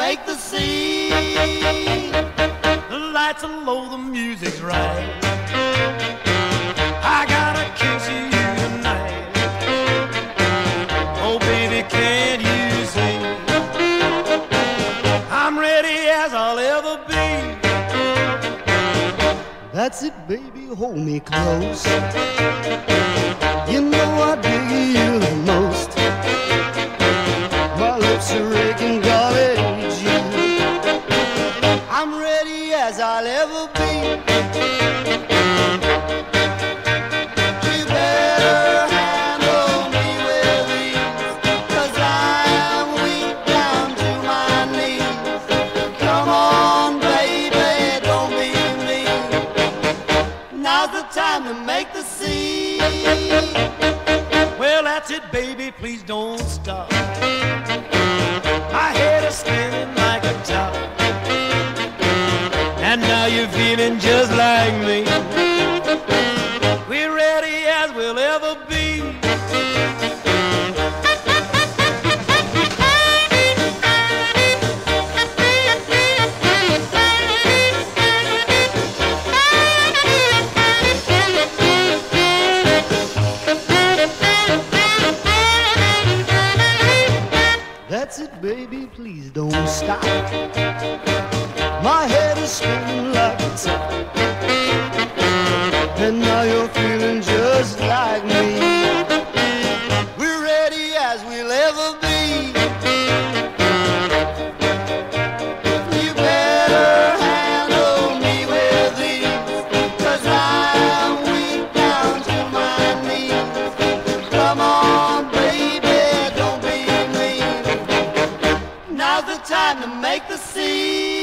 make the scene. The lights are low, the music's right. I gotta kiss you tonight. Oh baby, can't you see? I'm ready as I'll ever be. That's it, baby, hold me close. You know I dig you the most. My lips are aching, golly gee. I'm ready as I'll ever be. You better handle me with ease, 'cause I'm weak down to my knees. Come on, baby, don't be mean. Now's the time to make the scene. Well, that's it, baby, please don't stop. My head is spinning like a top. And now you're feeling just like me. We're ready as we'll ever be. That's it, baby, please don't stop. My head is spinning like a top. And now you're feeling just like me. We're ready as we'll ever be. You better handle me with ease, 'cause I'm weak down to my knees. Come on, baby, don't be mean. Now's the time to make the scene.